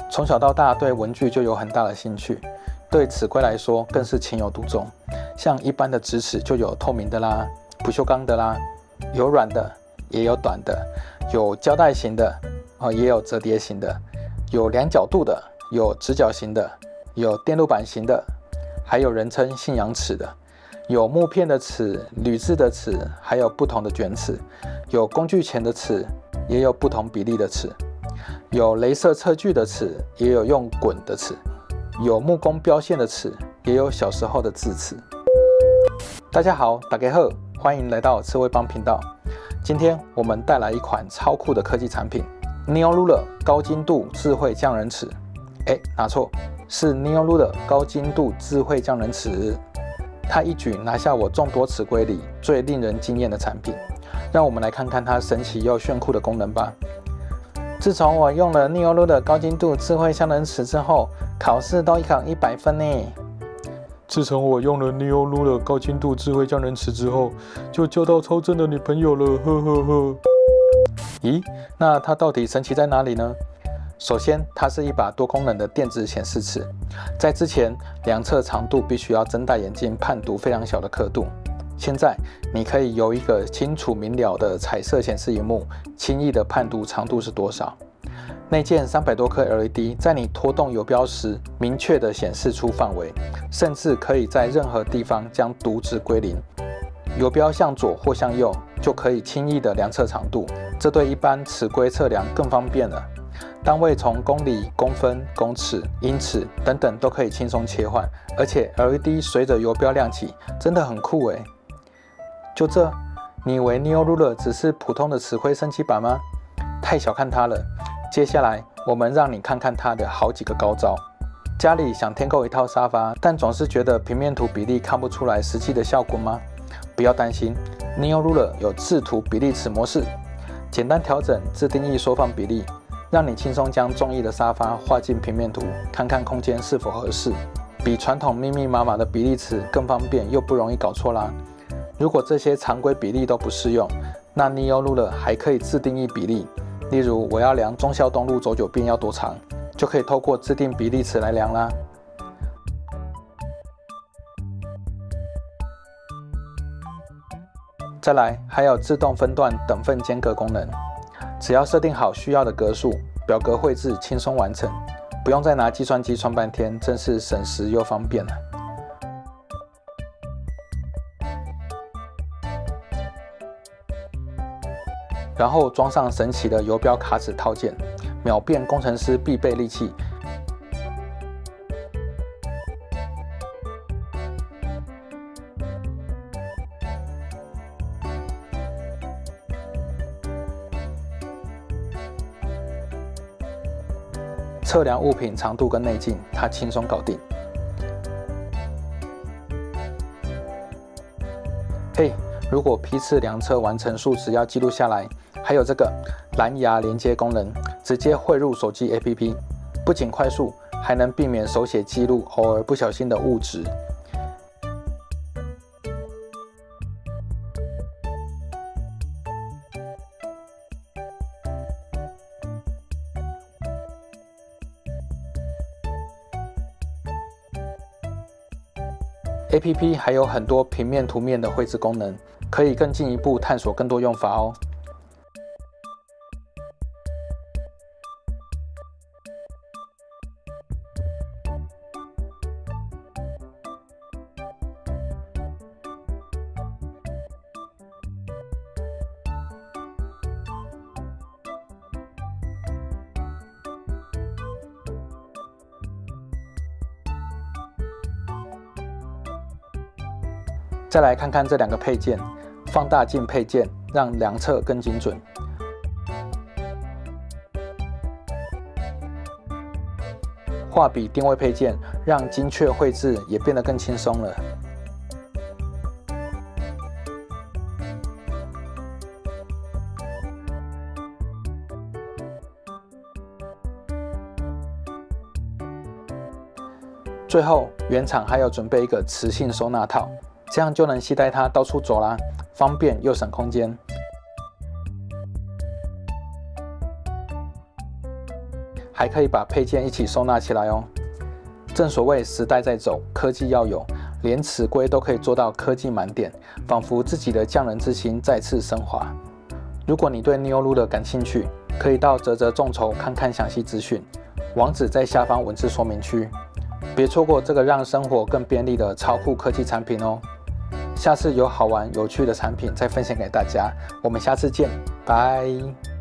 从小到大对文具就有很大的兴趣，对尺规来说更是情有独钟。像一般的直尺就有透明的啦、不锈钢的啦，有软的也有短的，有胶带型的也有折叠型的，有量角度的，有直角型的，有电路板型的，还有人称信仰尺的，有木片的尺、铝制的尺，还有不同的卷尺，有工具钳的尺，也有不同比例的尺，有雷射测距的尺，也有用滚的尺，有木工标线的尺，也有小时候的字尺。大家好，大家好，欢迎来到刺猬帮频道。今天我们带来一款超酷的科技产品 Neo Ruler 高精度智慧匠人尺。拿错，是 Neo Ruler 高精度智慧匠人尺。它一举拿下我众多尺规里最令人惊艳的产品。让我们来看看它神奇又炫酷的功能吧。自从我用了 Neo Ruler 高精度智慧匠人尺之后，考试都考100分呢。 自从我用了 Neo Ruler 高精度智慧匠人尺之后，就交到超正的女朋友了，呵呵呵。 咦，那它到底神奇在哪里呢？首先，它是一把多功能的电子显示尺。在之前，量测长度必须要睁大眼睛判读非常小的刻度。现在，你可以由一个清楚明了的彩色显示萤幕，轻易的判读长度是多少。内建300多颗 LED， 在你拖动游标时，明确地显示出范围，甚至可以在任何地方将读值归零。游标向左或向右，就可以轻易地量测长度，这对一般尺规测量更方便了。单位从公里、公分、公尺、英尺等等都可以轻松切换，而且 LED 随着游标亮起，真的很酷耶！就这，你以为 Neo Ruler 只是普通的尺规升级版吗？太小看它了。接下来，我们让你看看它的好几个高招。家里想添购一套沙发，但总是觉得平面图比例看不出来实际的效果吗？不要担心 ，Neo Ruler 有制图比例尺模式，简单调整自定义缩放比例，让你轻松将中意的沙发画进平面图，看看空间是否合适。比传统密密麻麻的比例尺更方便又不容易搞错啦。如果这些常规比例都不适用，那 Neo Ruler 还可以自定义比例。例如，我要量忠孝东路走9遍要多长，就可以透过自定比例尺来量啦。再来，还有自动分段等份间隔功能，只要设定好需要的格数，表格绘制轻松完成，不用再拿计算机算半天，真是省时又方便了。然后装上神奇的游标卡尺套件，秒变工程师必备利器。测量物品长度跟内径，它轻松搞定。如果批次量测完成数值要记录下来，还有这个蓝牙连接功能，直接汇入手机 APP， 不仅快速，还能避免手写记录偶尔不小心的误值。APP 还有很多平面图面的绘制功能，可以更进一步探索更多用法哦。再来看看这两个配件，放大镜配件让量测更精准，画笔定位配件让精确绘制也变得更轻松了。最后，原厂还有准备一个磁性收纳套。这样就能携带它到处走啦，方便又省空间。 还可以把配件一起收纳起来哦。正所谓时代在走，科技要有，连尺规都可以做到科技满点，仿佛自己的匠人之心再次升华。如果你对 Neo Ruler 感兴趣，可以到嘖嘖众筹看看详细资讯，网址在下方文字说明区。别错过这个让生活更便利的超酷科技产品哦！下次有好玩有趣的产品再分享给大家，我们下次见，拜。